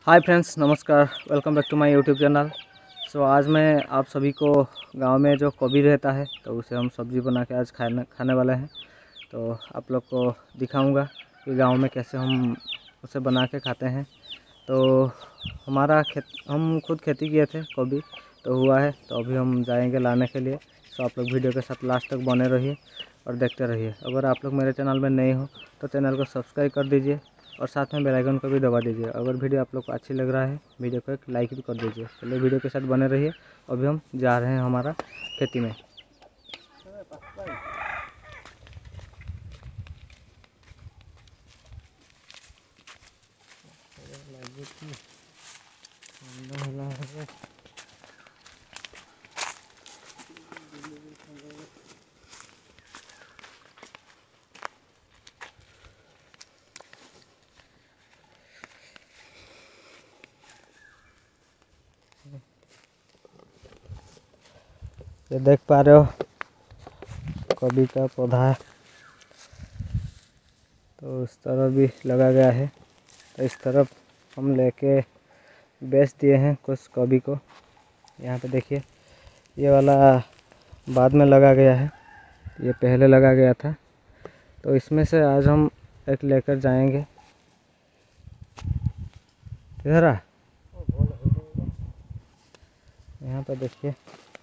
हाय friends, नमस्कार। Welcome back to my YouTube channel. आज मैं आप सभी को गांव में जो गोभी रहता है तो उसे हम सब्ज़ी बना के आज खाने वाले हैं। तो आप लोग को दिखाऊंगा कि गांव में कैसे हम उसे बना के खाते हैं। तो हमारा हम खुद खेती किए थे, गोभी तो हुआ है, तो अभी हम जाएंगे लाने के लिए। तो आप लोग वीडियो के साथ लास्ट तक बने रहिए और देखते रहिए। अगर आप लोग मेरे चैनल में नए हो तो चैनल को सब्सक्राइब कर दीजिए और साथ में बेल आइकन को भी दबा दीजिए। अगर वीडियो आप लोग को अच्छी लग रहा है, वीडियो को एक लाइक भी कर दीजिए। चलिए वीडियो के साथ बने रहिए। अभी हम जा रहे हैं हमारा खेती में। ये देख पा रहे हो गोभी का पौधा है, तो उस तरफ भी लगा गया है। तो इस तरफ हम लेके बेच दिए हैं कुछ गोभी को। यहाँ पे देखिए, ये वाला बाद में लगा गया है, ये पहले लगा गया था। तो इसमें से आज हम एक लेकर जाएंगे। इधर आ, यहाँ पर देखिए,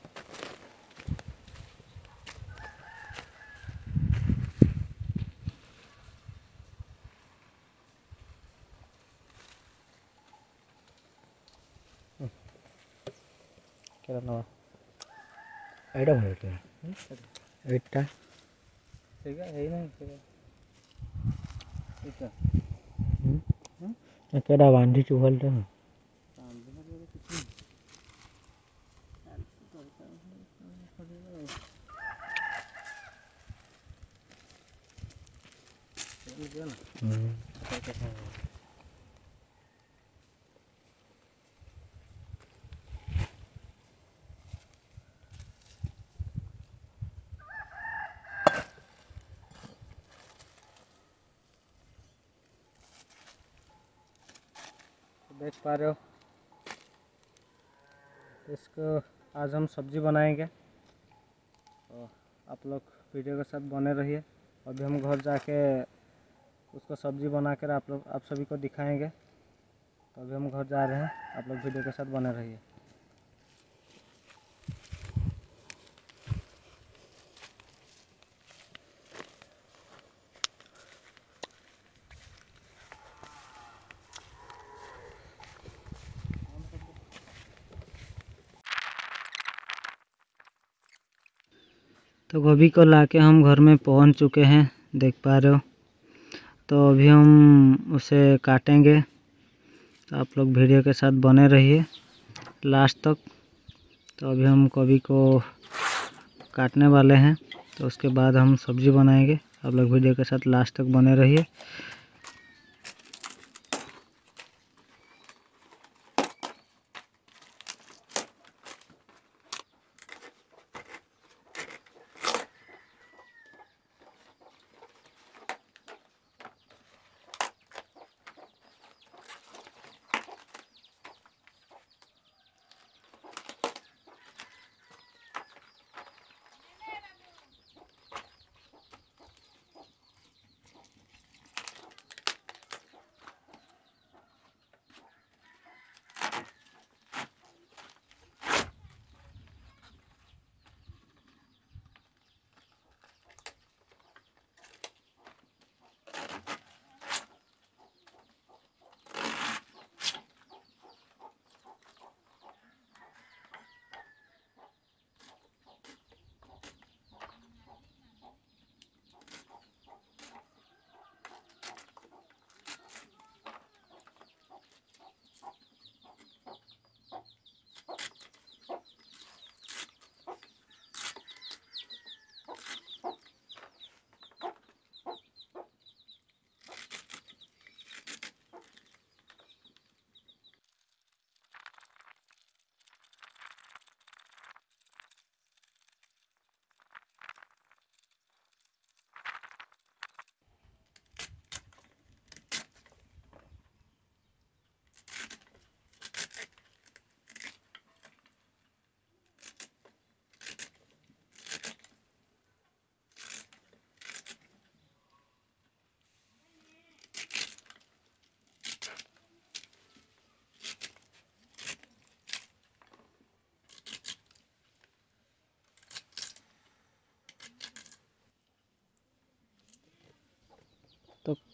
क्या नाम ଏଇଟା ଭଲ ହେଇଥିଲା ଏଇଟା ठीक है, यही नहीं କେଟା ବାନ୍ଧିଛୁ ଭଲଟା देख पा रहे हो। इसको आज हम सब्जी बनाएंगे, तो आप लोग वीडियो के साथ बने रहिए। अभी हम घर जाके उसको सब्जी बनाकर आप सभी को दिखाएंगे। तो अभी हम घर जा रहे हैं, आप लोग वीडियो के साथ बने रहिए। तो गोभी को लाके हम घर में पहुंच चुके हैं, देख पा रहे हो। तो अभी हम उसे काटेंगे, तो आप लोग वीडियो के साथ बने रहिए लास्ट तक। तो अभी हम गोभी को काटने वाले हैं, तो उसके बाद हम सब्जी बनाएंगे। आप लोग वीडियो के साथ लास्ट तक बने रहिए।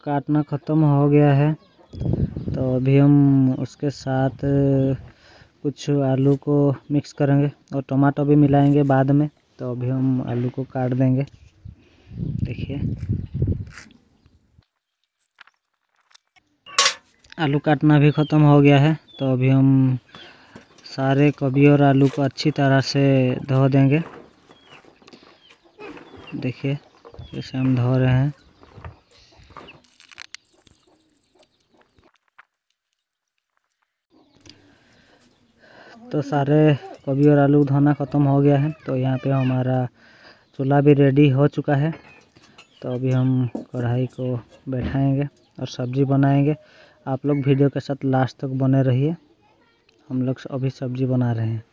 काटना ख़त्म हो गया है, तो अभी हम उसके साथ कुछ आलू को मिक्स करेंगे और टमाटो भी मिलाएंगे बाद में। तो अभी हम आलू को काट देंगे। देखिए आलू काटना भी ख़त्म हो गया है, तो अभी हम सारे गोभी और आलू को अच्छी तरह से धो देंगे। देखिए कैसे हम धो रहे हैं। तो सारे गोभी और आलू धोना ख़त्म हो गया है, तो यहाँ पे हमारा चूल्हा भी रेडी हो चुका है। तो अभी हम कढ़ाई को बैठाएंगे और सब्ज़ी बनाएंगे। आप लोग वीडियो के साथ लास्ट तक बने रहिए। हम लोग अभी सब्ज़ी बना रहे हैं।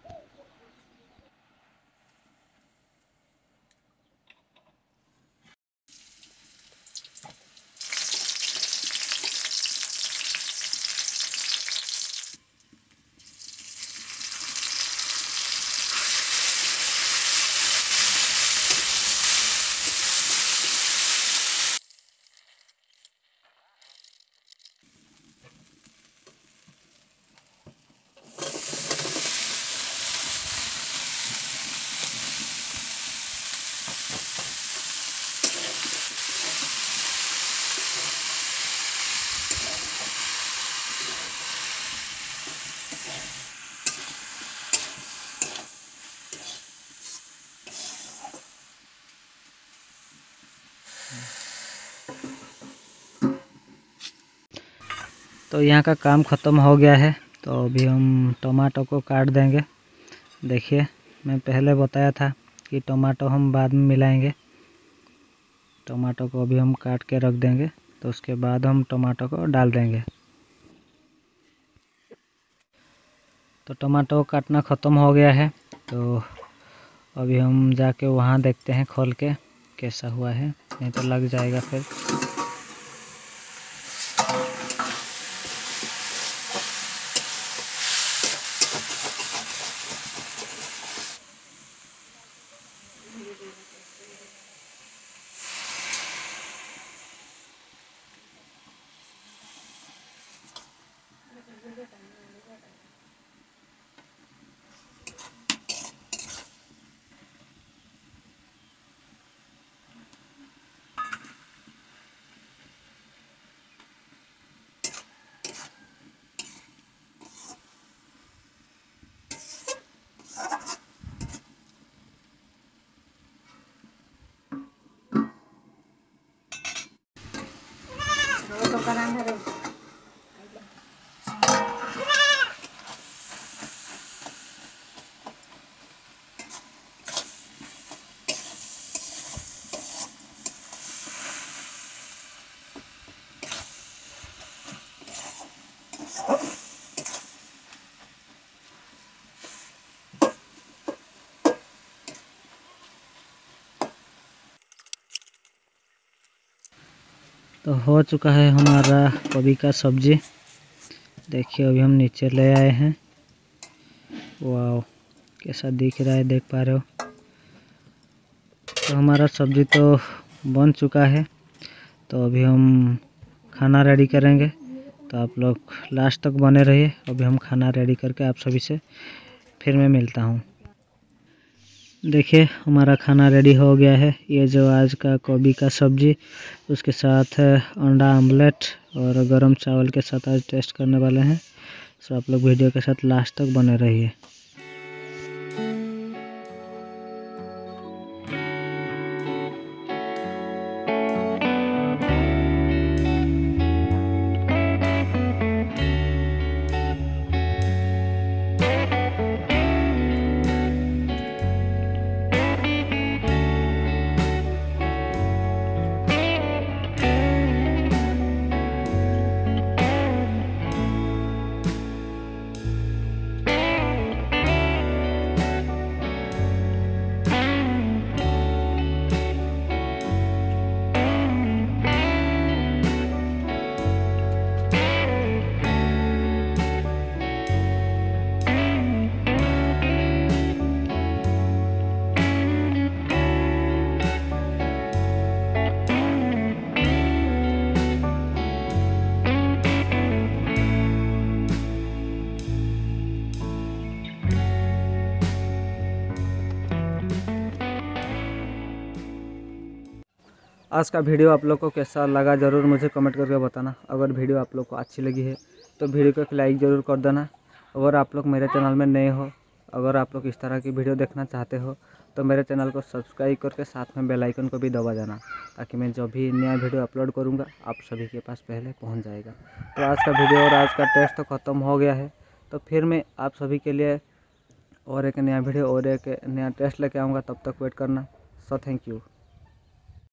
तो यहाँ का काम ख़त्म हो गया है, तो अभी हम टमाटो को काट देंगे। देखिए मैं पहले बताया था कि टमाटो हम बाद में मिलाएंगे। टमाटो को अभी हम काट के रख देंगे, तो उसके बाद हम टमाटो को डाल देंगे। तो टमाटो काटना ख़त्म हो गया है, तो अभी हम जाके वहाँ देखते हैं खोल के कैसा हुआ है, नहीं तो लग जाएगा फिर। तो हो चुका है हमारा गोभी का सब्जी। देखिए अभी हम नीचे ले आए हैं। वाह कैसा दिख रहा है, देख पा रहे हो। तो हमारा सब्जी तो बन चुका है, तो अभी हम खाना रेडी करेंगे। तो आप लोग लास्ट तक बने रहिए। अभी हम खाना रेडी करके आप सभी से फिर मैं मिलता हूँ। देखिए हमारा खाना रेडी हो गया है। ये जो आज का गोभी का सब्जी, उसके साथ अंडा आमलेट और गरम चावल के साथ आज टेस्ट करने वाले हैं। सो आप लोग वीडियो के साथ लास्ट तक बने रहिए। आज का वीडियो आप लोग को कैसा लगा ज़रूर मुझे कमेंट करके बताना। अगर वीडियो आप लोग को अच्छी लगी है तो वीडियो को एक लाइक ज़रूर कर देना। अगर आप लोग मेरे चैनल में नए हो, अगर आप लोग इस तरह की वीडियो देखना चाहते हो तो मेरे चैनल को सब्सक्राइब करके साथ में बेल आइकन को भी दबा देना, ताकि मैं जो भी नया वीडियो अपलोड करूँगा आप सभी के पास पहले पहुँच जाएगा। तो आज का वीडियो और आज का टेस्ट तो ख़त्म हो गया है, तो फिर मैं आप सभी के लिए और एक नया वीडियो और एक नया टेस्ट लेके आऊँगा। तब तक वेट करना। So thank you.